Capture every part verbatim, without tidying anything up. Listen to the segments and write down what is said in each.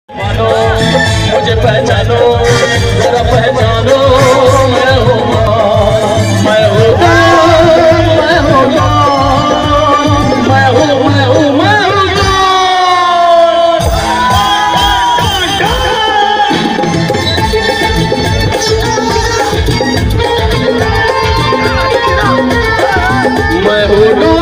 मुझे पहचानो, जरा पहचानो, मैं हूँ मैं हूँ मैं हूँ मैं हूँ मैं हूँ मैं हूँ मैं हूँ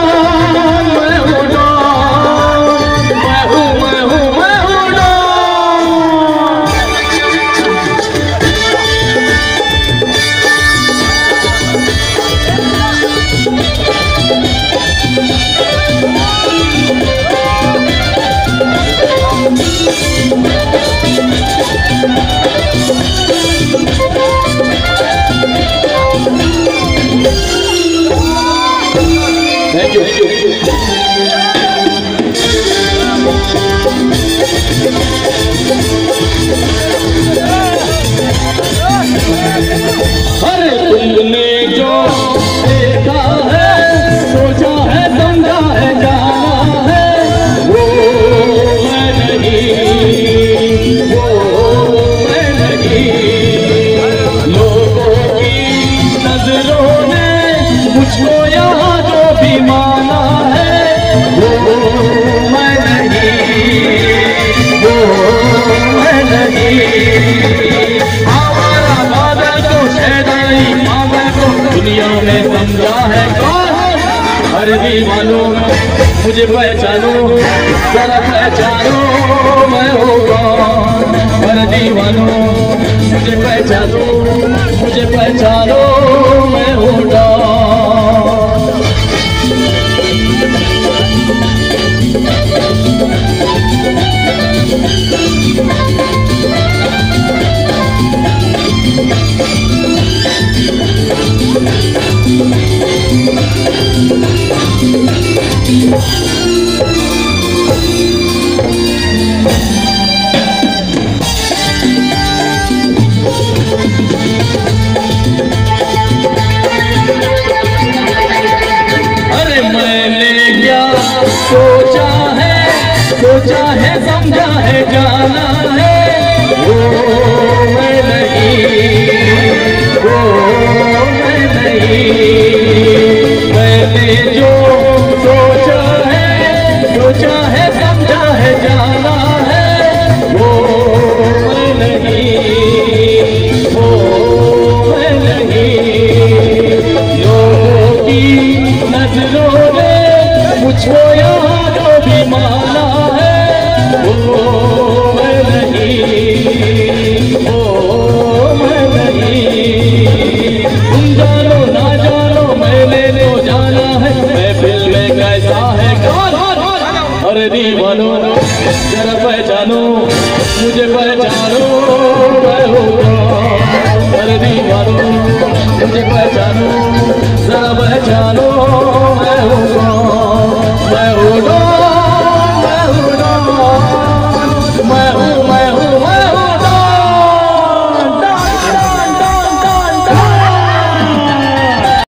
अरे तुमने जो देखा है, सोचा है, समझा है, जाना है, वो मैं नहीं, वो मैं नहीं। लोगों की नजरों ने मुझको यहाँ जो भी माना है, वो मैं नहीं, वो मैं नहीं। दुनिया में समझा है कौन? हर दीवानो मुझे पहचानो, जरा पहचानो, मैं हूँ कौन? हर दीवानो मुझे पहचानो, मुझे पहचानो, मैं हूँ कौन? अरे मैंने क्या सोचा है, सोचा है, समझा है, जाना है, वो मैं नहीं, वो मैं नहीं। मैंने जो सोचा है, सोचा है, समझा है, जाना है, वो मैं नहीं, वो मैं नहीं। लोगों की नजरों ने मुझको यहाँ जो भी माना है, वो मैं नहीं, वो मैं नहीं। तुम जानो ना जानो, मैंने तो जाना है, महफिल में कैसा है कौन? अरे दीवानो जरा पहचानो, मुझे पहचानो, मैं हूँ